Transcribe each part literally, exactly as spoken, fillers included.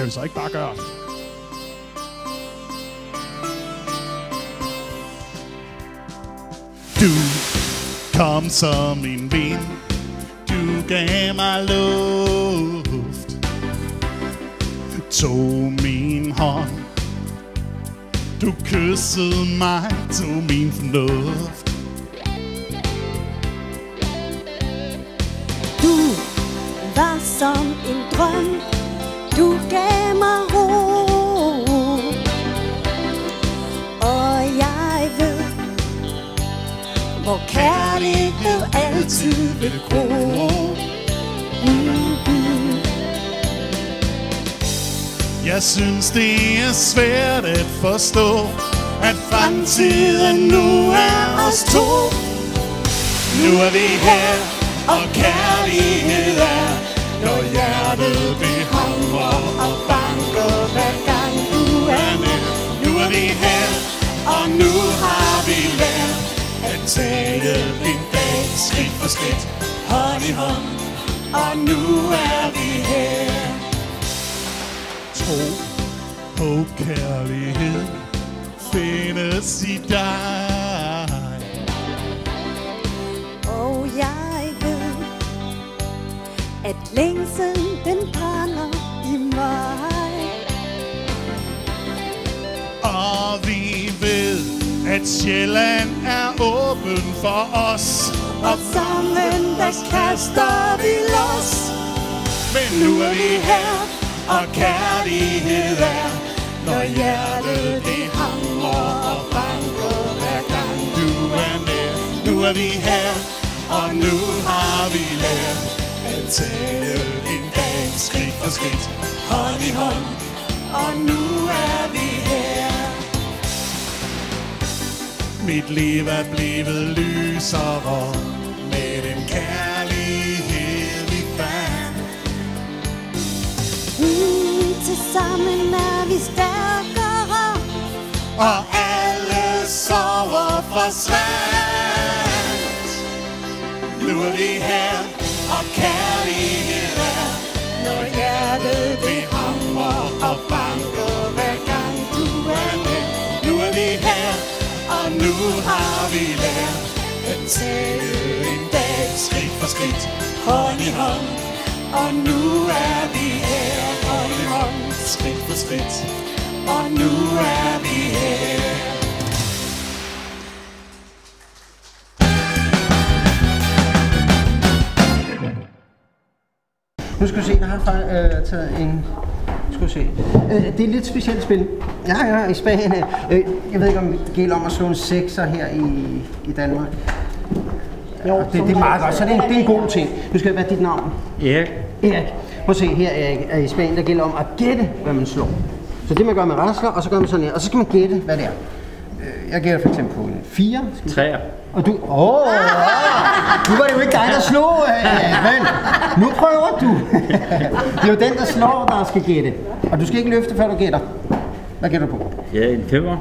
Skal vi så ikke bare gøre? Du kom som en vind, du gav mig luft, tog min hånd, du kyssede mig, tog min fornuft. Du var som en drøm, du gav mig ro, og jeg ved, hvor kærlighed altid vil gro. Mm-hmm. Jeg synes det er svært at forstå, at fremtiden nu er os to. Nu er vi her, og kærlighed er, når hjertet det hamrer og banker hver gang du er med. Nu er vi her, og nu har vi lært at tage en dag skridt for skridt, hånd i hånd, og nu er vi her. Tro på kærlighed findes i dig, og jeg ved, at længsel den brænder i mig, og vi ved, at Sjælland er åben for os, og sammen der kaster vi los. Men nu er vi her, og kærlighed er, når hjertet det hamrer og banker hver gang du er med. Nu er vi her, og nu har vi lært at tage en dag skridt for skridt, hånd i hånd, og nu er vi her. Mit liv er blevet lysere med den kærlighed vi fandt. Mm, tilsammen er vi stærkere, og alle sorger forsvandt. Nu er vi her, og kærlighed er, når hjertet det hamrer og banker hver gang du er med. Nu er vi her, og nu har vi lært at tage en dag skridt for skridt, hånd i hånd, og nu er vi her, hånd i hånd, skridt for skridt, og nu er vi her. Nu skal vi se, der har jeg øh, taget en... Skal vi se. Øh, det er et lidt specielt spil. Ja, ja, i Spanien. Øh, jeg ved ikke, om det gælder om at slå en sekser her i, i Danmark. Jo, det, det er meget godt, så det er, det er en god ting. Nu skal jeg være dit navn. Erik. Erik. Prøv at se, her er i Spanien, der gælder om at gætte, hvad man slår. Så det man gør med rasler, og så gør man sådan her, og så skal man gætte, hvad det er. Jeg gætter for eksempel på en fire. Treer. Og du... Åh! Oh, nu var det jo ikke dig, der slog, ven. Nu prøver du. Det er jo den, der slår, der skal gætte. Og du skal ikke løfte, før du gætter. Hvad gætter du på? Ja, en femmer.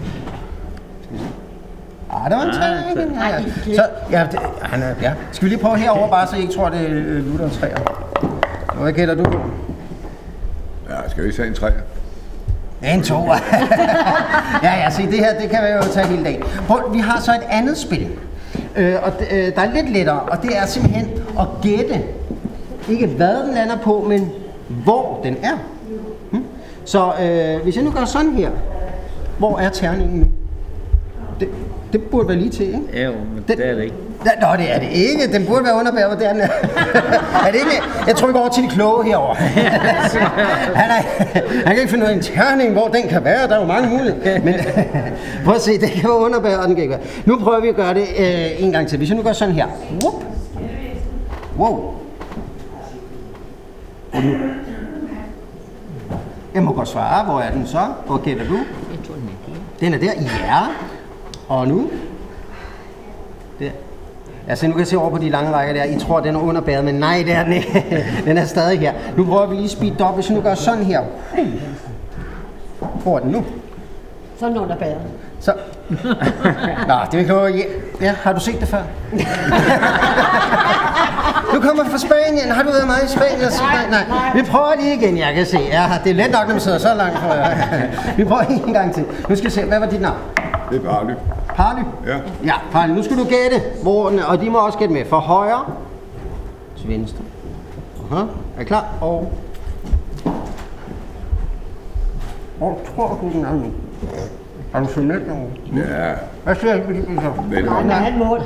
Ah, det var en træer, ikke? Ja, ja. Så, ja, det, han er, ja. Skal vi lige prøve herover bare, så I ikke tror, det er øh, lutter træer. Hvad gætter du på? Ja, skal vi ikke tage en træer? En toer. Ja, ja, se, det her, det kan vi jo tage hele dagen. Prøv, vi har så et andet spil, øh, og øh, der er lidt lettere, og det er simpelthen at gætte, ikke hvad den lander på, men hvor den er. Hmm? Så øh, hvis jeg nu gør sådan her, hvor er terningen nu? Det, det burde være lige til, ikke? Ja, men den, det er det ikke. Nå, det er det ikke. Den burde være underbæret, hvor den er. Er det ikke? Jeg tror, vi går over til de kloge herovre. han, er, han kan ikke finde ud af en terning, hvor den kan være. Der er jo mange muligheder. Men prøv at se, det kan være underbæret, og den kan ikke være. Nu prøver vi at gøre det øh, en gang til. Hvis jeg nu gør sådan her. Whoop. Wow. Og nu. Jeg må godt svare. Hvor er den så? Hvor gætter du? Den er der. Ja. Og nu? Der. Altså, nu kan jeg se over på de lange rækker der. I tror, den er underbæret, men nej, det er den ikke. Den er stadig her. Nu prøver vi lige at speede op. Hvis jeg nu gør sådan her. Hvor er den nu? Sådan nogen, der bader. Så. Nå, det kan jo... Ja, har du set det før? Du kommer fra Spanien. Har du været meget i Spanien? Nej, nej, nej. Vi prøver lige igen, jeg kan se. Ja, det er let nok, når man sidder så langt fra. Vi prøver en gang til. Nu skal vi se, hvad var dit navn? Det er Parly. Parly? Ja. Ja, Parly. Nu skal du gætte, hvor den, og de må også gætte med. Fra højre til venstre. Aha. Er I klar? Og... Hvor tror du, den er nu? Har du sådan lidt nogen? Ja. Hvad siger jeg? Det er Nej, han må det.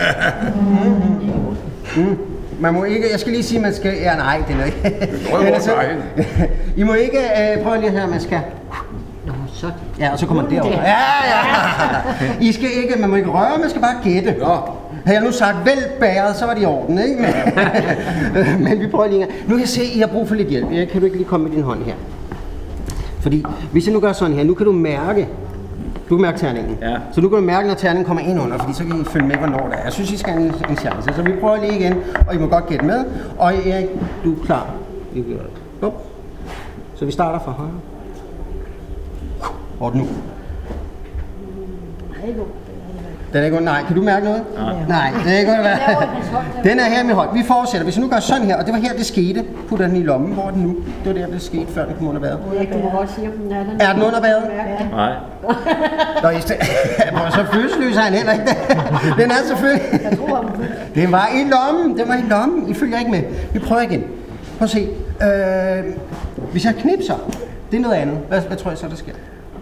Mm. Man må ikke, jeg skal lige sige, man skal, ja nej, det er ikke. Det er altså, I må ikke, øh, prøv lige her, man skal. Nå, så. Ja, og så kommer man derover. Ja, ja. I skal ikke, man må ikke røre, man skal bare gætte. Nå. Har jeg nu sagt vel bæret, så var det i orden, ikke? Men, men vi prøver lige en gang. Nu kan jeg se, at I har brug for lidt hjælp. Kan du ikke lige komme med din hånd her? Fordi hvis jeg nu gør sådan her, nu kan du mærke, du kan mærke terningen. Ja. Så du kan mærke, når terningen kommer ind under, fordi så kan I følge med, hvornår det er. Jeg synes, I skal have en, en chance. Så vi prøver lige igen, og I må godt gætte med. Og Erik, du er klar. Bum. Så vi starter fra højre. Hvor er den nu? Den er ikke under. Nej, kan du mærke noget? Nej. Nej, det er ikke under. Den er her med hånd. Vi fortsætter. Hvis jeg nu gør sådan her, og det var her, det skete. Putter den i lommen. Hvor er den nu? Det var der, det skete, før den kom under badet. Du må godt sige, om den er den. Er den under badet? Nej. Nå, I stedet... så følelsesløs er han heller ikke. Den er selvfølgelig... Jeg tror, om den var i lommen. Den var i lommen. I følger ikke med. Vi prøver igen. Prøv at se. Øh... Hvis jeg knipser, det er noget andet. Hvad, hvad tror jeg så, der sker?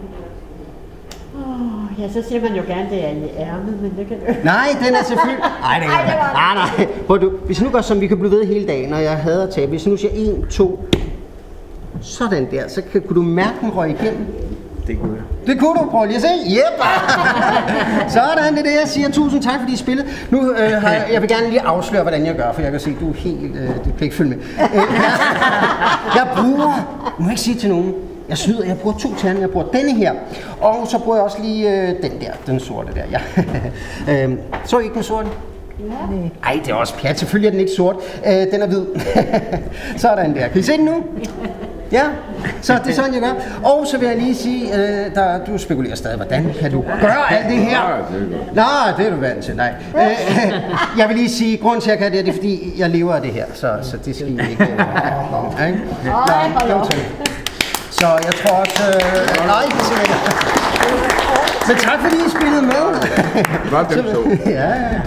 Ja, så siger man jo gerne, det er i ærmet, men det kan du... Nej, den er selvfølgelig... Nej, det er ikke. Nej, nej. Prøv du. Hvis nu gør som vi kan blive ved hele dagen, når jeg hader at tabe. Hvis nu siger en, to... Sådan der. Så kan, kunne du mærke den røg igennem. Det kunne jeg. Det kunne du. Prøv lige at se. Yep. Sådan, det er det, jeg siger. Tusind tak, fordi I spillede. Nu øh, har jeg, jeg vil gerne lige afsløre, hvordan jeg gør, for jeg kan se, at du er helt... Øh, du kan ikke følge med. Øh, jeg, jeg bruger... Du må ikke sige til nogen. Jeg snyder, jeg bruger to terninger, jeg bruger denne her, og så bruger jeg også lige øh, den der, den sorte der, ja. øhm, så I ikke den sorte? Ja. Ej, det er også pjat, selvfølgelig er den ikke sort, øh, den er hvid. Sådan der, kan I se den nu? Ja, så det er sådan, jeg gør. Og så vil jeg lige sige, øh, der, du spekulerer stadig, hvordan kan du gøre alt det her? Nej, det er du vant til, nej. Øh, jeg vil lige sige, grunden til, at jeg kan det, det er, fordi jeg lever af det her, så, så det skal I ikke... Øh, ikke? Nå, kom til. Så jeg tror også... Øh, nej, ikke sikkert. Men tak fordi I spillede med. Det var dem så. Ja, ja.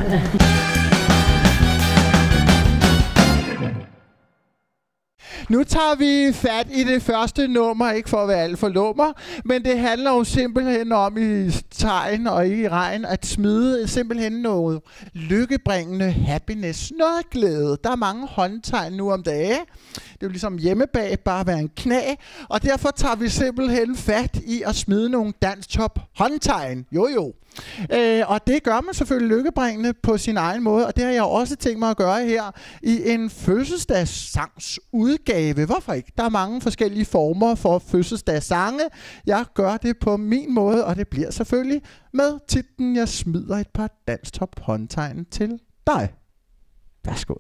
Nu tager vi fat i det første nummer, ikke for at være alt for lummer, men det handler jo simpelthen om i tegn og ikke i regn at smide simpelthen noget lykkebringende happiness, noget glæde. Der er mange håndtegn nu om dagen. Det er jo ligesom hjemmebag, bare være en knæ, og derfor tager vi simpelthen fat i at smide nogle dansktop håndtegn. Jo jo. Øh, og det gør man selvfølgelig lykkebringende på sin egen måde, og det har jeg også tænkt mig at gøre her i en fødselsdagssangs udgave. Hvorfor ikke? Der er mange forskellige former for fødselsdagssange. Jeg gør det på min måde, og det bliver selvfølgelig med titlen Jeg smider et par dansktop håndtegn til dig. Værsgo.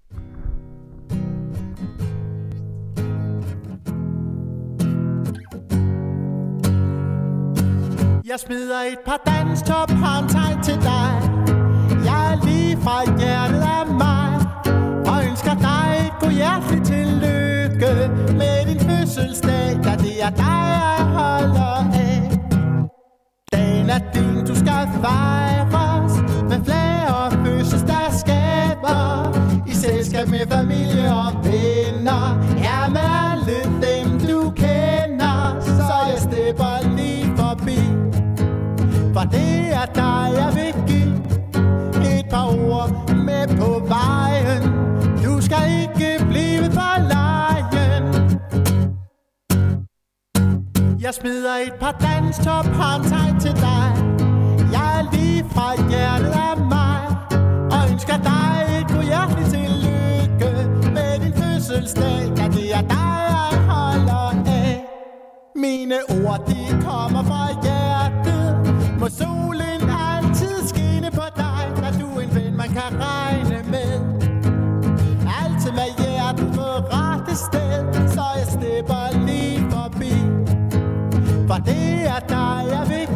Jeg smider et par danstop håndtegn til dig. Jeg er lige fra hjertet af mig og ønsker dig et god hjerteligt tillykke med din fødselsdag, da det er dig, jeg holder af. Dagen er din, du skal fejres med flag og fødselsdagsskaber i selskab med familie og venner. Ja, med alle dem, du kender, så jeg stepper lige forbi. For det er dig, jeg vil give et par ord med på vejen. Du skal ikke blive for lejen. Jeg smider et par danstop håndtegn til dig. Jeg er lige fra hjertet af mig og ønsker dig et god hjerteligt tillykke med din fødselsdag, da det er dig, jeg holder af. Mine ord, de kommer fra hjertet. Må solen altid skinne på dig, når du er en ven, man kan regne med. Altid med hjertet på rette sted, så jeg stepper lige forbi. For det er dig, jeg vil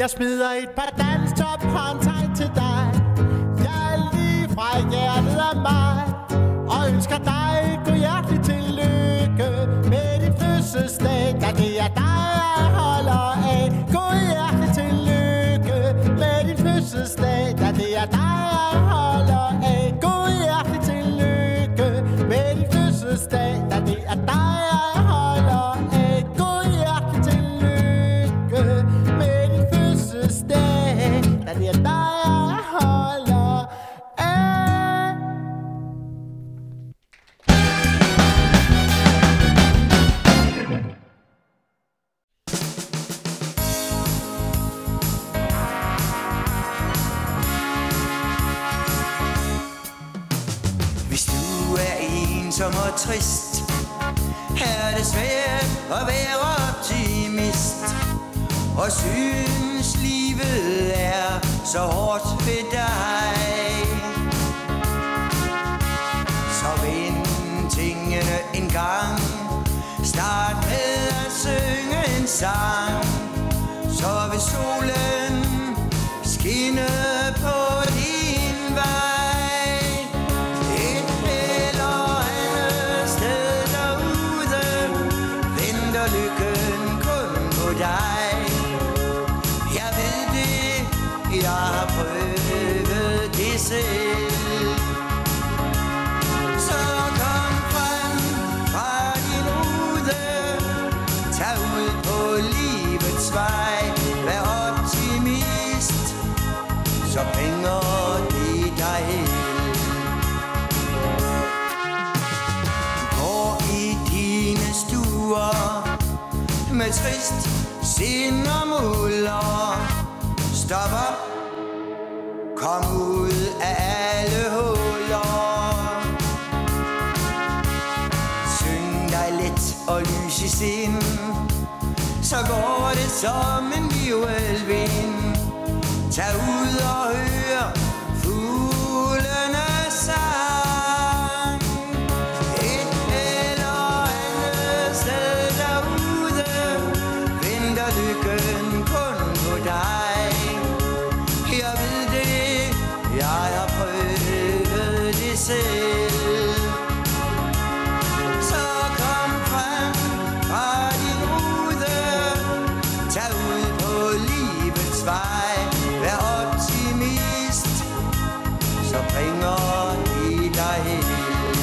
Jeg smider et par danstop håndtegn til dig. Jeg er lige fra hjertet af mig, og ønsker dig god hjertelig tillykke med din fødselsdag, da det er dig, jeg holder af. God hjertelig tillykke med din fødselsdag, da det er dig, jeg holder af. God hjertelig tillykke med din fødselsdag, da det er dig, jeg holder af. God hjertelig tillykke med din fødselsdag, da det er dig, jeg holder af. Hvis du er ensom og trist, er det svært at være optimist, og synes livet er så hårdt ved dig. Så vend tingene en gang, start med at synge en sang, så vil solen skinne på din vej. Et eller andet sted derude venter lykken kun på dig. Jeg ved det, jeg har prøvet det selv. Så kom frem fra din rude, tag ud på livets vej, vær optimist, så bringer det dig held. Gå i dine stuer med trist sind og mulder, stop op, kom ud af alle huller. Syng dig let og lys i sind, så går det som en virvelvind. Tag ud og hør fuglenes sang. Et eller andet sted derude venter lykken kun på dig. Jeg ved det, jeg har prøvet det selv. Så kom frem fra din rude, tag ud på livets vej, vær optimist, så bringer det dig held.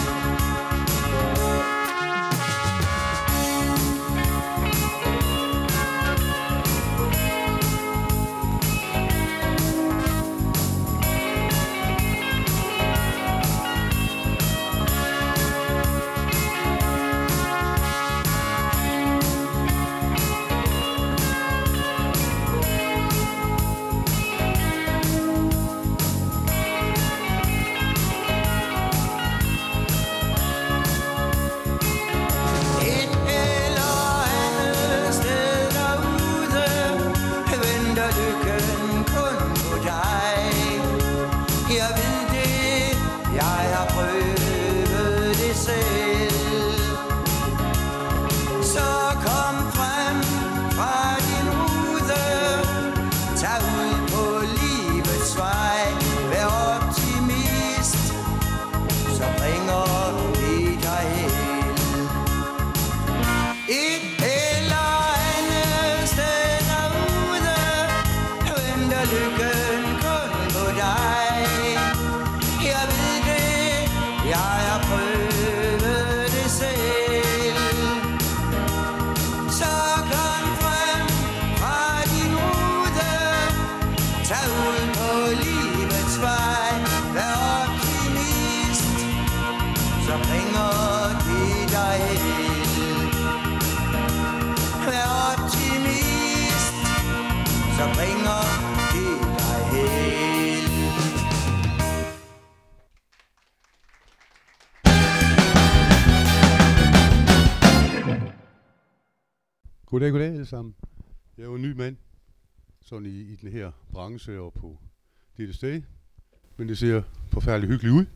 Goddag, goddag alle sammen. Jeg er jo en ny mand, sådan i, i den her branche og på dette sted. Men det ser forfærdeligt hyggeligt ud.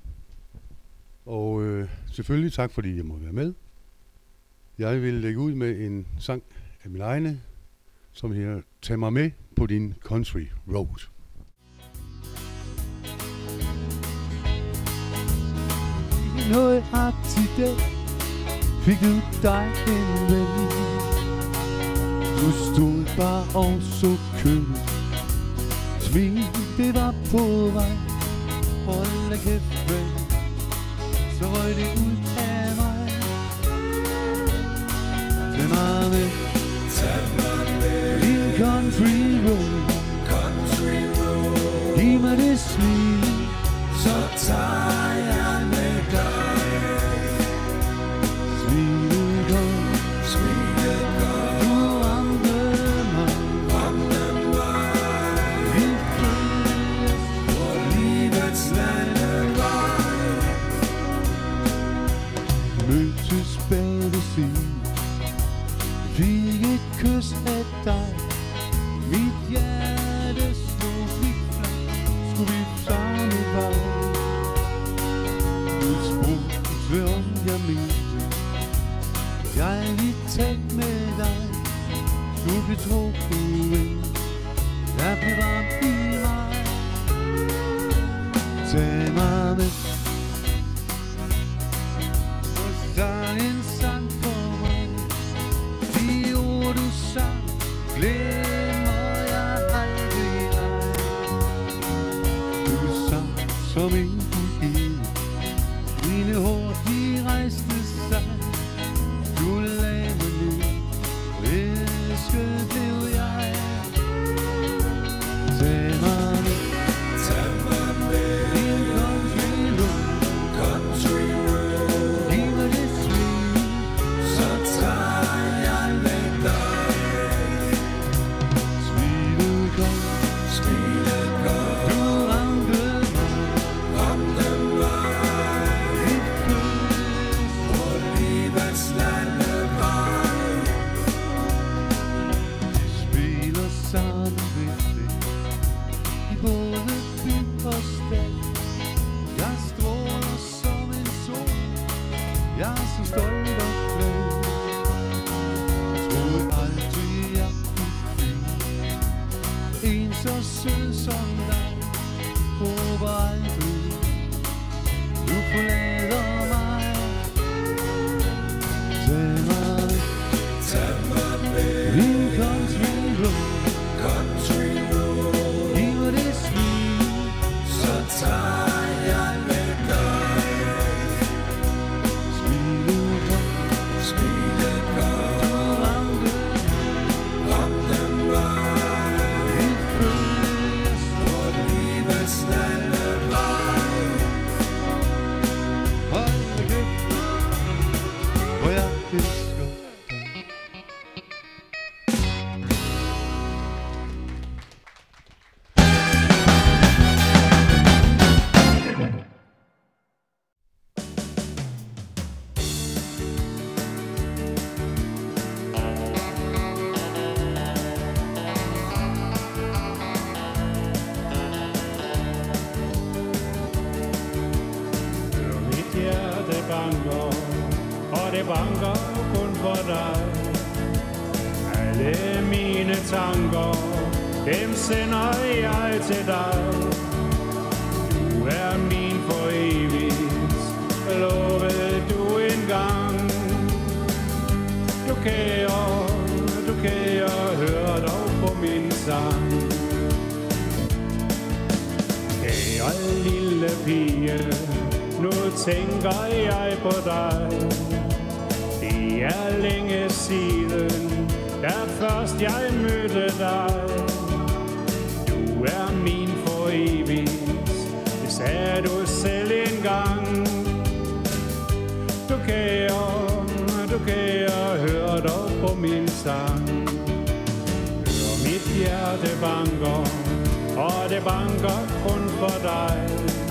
Og øh, selvfølgelig tak, fordi jeg må være med. Jeg vil lægge ud med en sang af min egne, som her Tag mig med på din country road. Noget til dag fik du dig en ven. Du stod bare og så kønnet. Smil, det var på vej. Hold da kæft, ven. Så røg det ud af mig. Tag mig med. Tag mig med. Din country road. Country road. Giv mig det smil. Så tager jeg med dig. Smilet kom. Smilet kom. Du ramte mig. Ramte mig. Vi følges på livets landevej. Mødtes bag ved siden. Fik et kys af dig. Mit hjerte slog flik-flak. Skulle vi samme vej. Du spurgte om jeg mente. Jeg vil tale med dig. Du blev trukket ind. Jeg blev varm i mig. Tag mig med. Og sang en sang for mig. De ord du sang glemmer jeg aldrig dig. Du sang som en poet. Mine hår de rejste sig. Du lagde mig ned. Elsket blev jeg. Tag mig med. Tag mig med. Din country road. Country road. Giv mig det smil. Så tager jeg med dig. Smilet kom. Smilet kom. Du ramte mig. Ramte mig. Vi følges på livets landevej. De spiller sammen ved det. I både by og stald. Jeg stråler som en sol. Jeg er så stolt og glad. Troede aldrig jeg kunne finde en så sød som dig. Håber aldrig du forlader mig. Tag mig med. Tag mig med. Din country road. Country road. Giv mig det smil. Så tager jeg med dig. Smilet kom. Smilet kom. Du ramte. Ramte mig. Vi følges på livets landevej. Hold da kæft, hvor jeg elsker dig. Mit hjerte banker, og det banker kun for dig. Alle mine tanker, dem sender jeg til dig. Du er min for evigt, lovede du engang. Du kære, du kære, hør dog på min sang. Kære lille pige, nu tænker jeg på dig. Det er længe siden, da først jeg mødte dig. Du er min for evigt, det sagde du selv engang. Du kære, du kære, hør dog på min sang. Hør mit hjerte banker, og det banker kun for dig.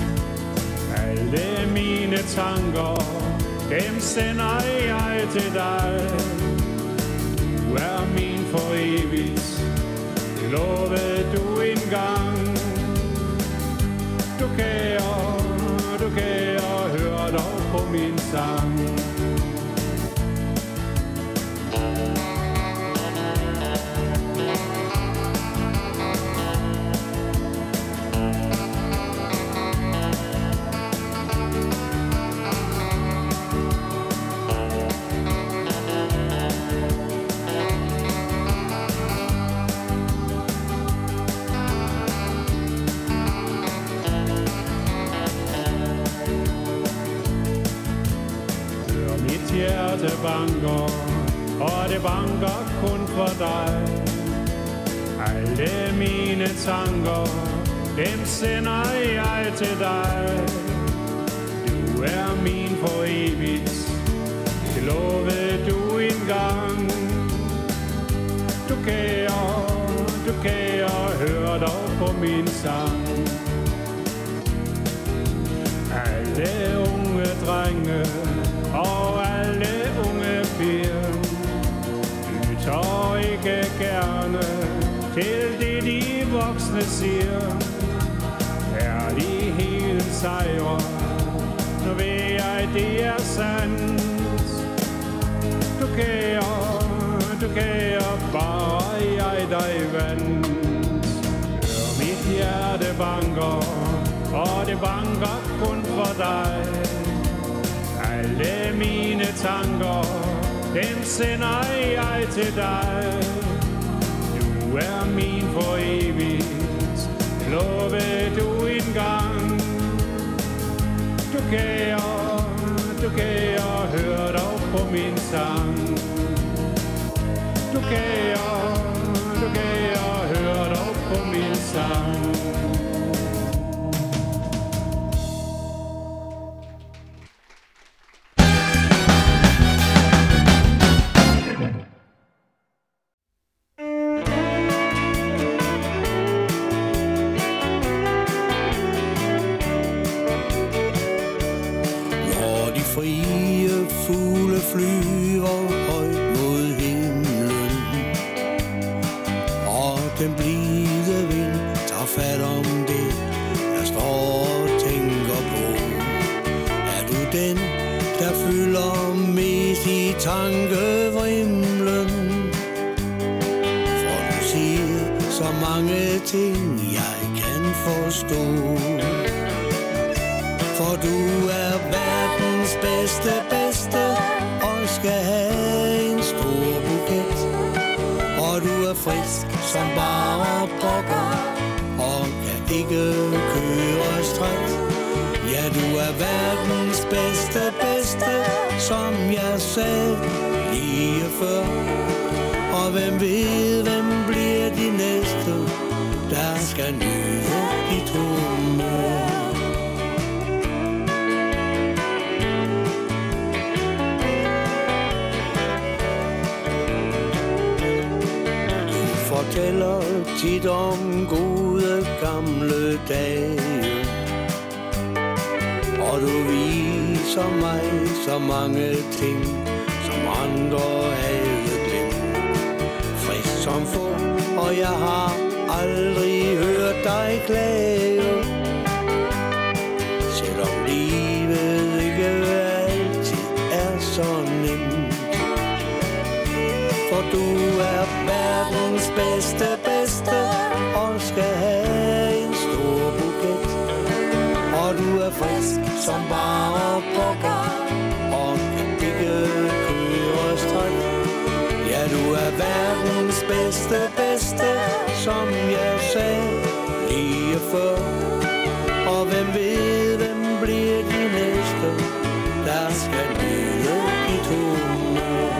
Alle mine tanker, dem sender jeg til dig. Du er min for evigt, det lovede du engang. Du kære, du kære, hør dog på min sang. hjerte banker, og det banker kun for dig. Alle mine tanker, dem sender jeg til dig. Du er min for evigt, det lovede du engang. Du kære, du kære, hør dog på min sang. Alle unge drenge og alle unge piger lytter ikke gerne til det de voksne siger. Kærligheden sejrer, nu ved jeg det er sandt. Du kære, du kære, bare jeg dig vandt. Hør mit hjerte banker, og det banker kun for dig. Alle mine tanker, dem sender jeg til dig. Du er min for evigt, lovede du engang. Du kære, du kære, hør dog på min sang. Du kære, du kære, hør dog på min sang. Frie fugle flyver højt mod himlen, og den blide vind tager fat om det, jeg står og tænker på. Er du den, der fylder mest i tankevrimlen? For du siger så mange ting, jeg kan forstå. For du er verdens bedste, bedste, og skal have en stor buket. Og du er frisk som bare pokker, og kan ikke køre stræt. Ja, du er verdens bedste, bedste, som jeg sagde lige før. Og hvem ved, hvem bliver de næste, der skal nyde dit humør. Fortæller tit om gode gamle dage, og du viser mig så mange ting, som andre havde glemt. Frisk som få, og jeg har aldrig hørt dig klage. Selvom livet ikke altid er så nemt. For du er verdens bedste, bedste, og skal have en stor buket. Og du er frisk som bare pokker, og kan ikke køre stræt. Ja, du er verdens bedste, bedste, som jeg sagde lige før. Og hvem ved, hvem bliver de næste, der skal nyde dit humør.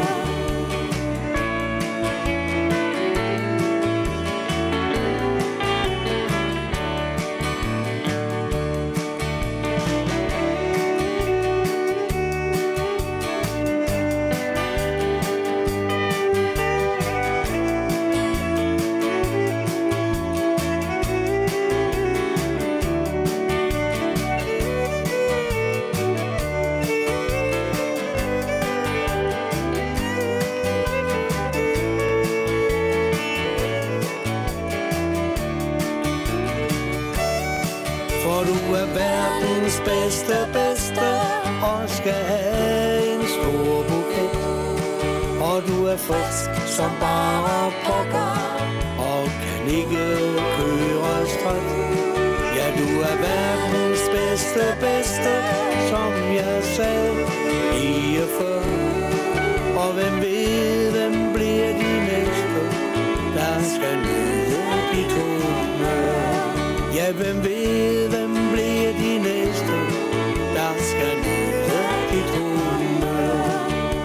Bedste, bedste, og skal have en stor buket. Og du er frisk som bare pokker, og kan ikke køre stræt. Ja, du er verdens bedste, bedste, som jeg sagde lige før. Og hvem ved, hvem bliver de næste, der skal nyde dit humør. Ja, hvem ved, hvem bliver de næste, der skal nyde dit humør.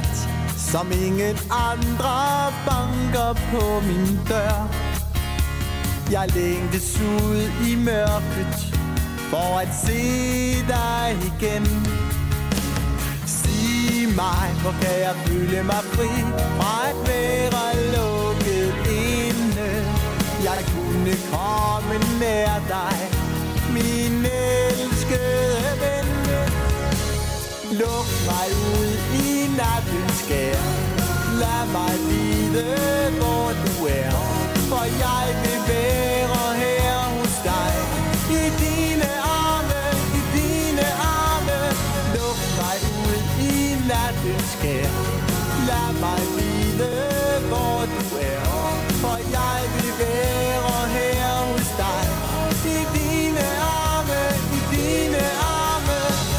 nat, som ingen andre banker på min dør. Jeg længtes ud i mørket for at se dig igen. Sig mig, hvor kan jeg føle mig fri fra at være lukket inde. Jeg kunne komme nær dig, min elskede ven. Luk mig ud i nattens skær, lad mig vide, hvor du er, for jeg vil være her hos dig. I dine arme, i dine arme. Luk mig ud i nattens skær, lad mig vide, hvor du er, for jeg vil være her hos dig. I dine arme, i dine arme.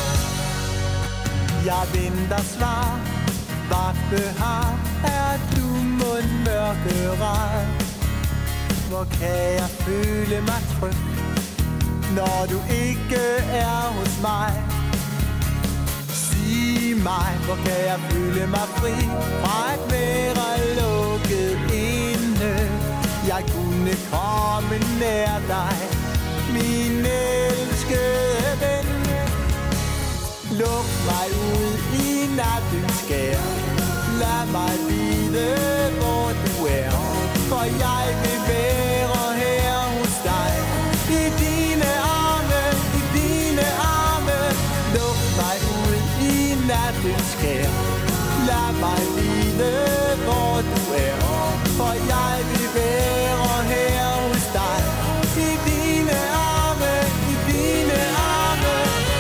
Jeg venter svar, hvad behar er du mund mørkeret? Hvor kan jeg føle mig tryg, når du ikke er hos mig? Sig mig, hvor kan jeg føle mig fri fra at være lukket inde. Jeg kunne komme nær dig, min elskede ven. Luk mig ud i nattens skær, lad mig vide, hvor du er, for jeg vil være her hos dig. I dine arme, i dine arme. Luk mig ud i nattens skær, lad mig vide, hvor du er, for jeg vil være her hos dig. I dine arme, i dine arme.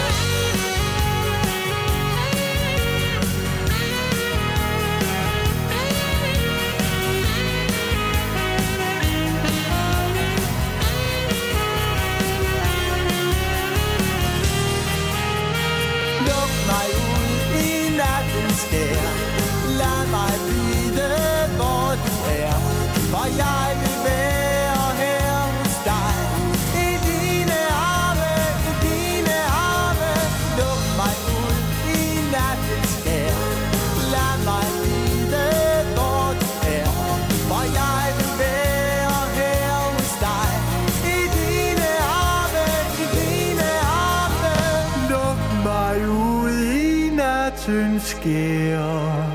Lad mig vide, hvor du er, for jeg vil være her hos dig. I dine arme, i dine arme. Luk mig ud i nattens skær, lad mig vide, hvor du er, for jeg vil være her hos dig. I dine arme, i dine arme. Luk mig ud i nattens skær.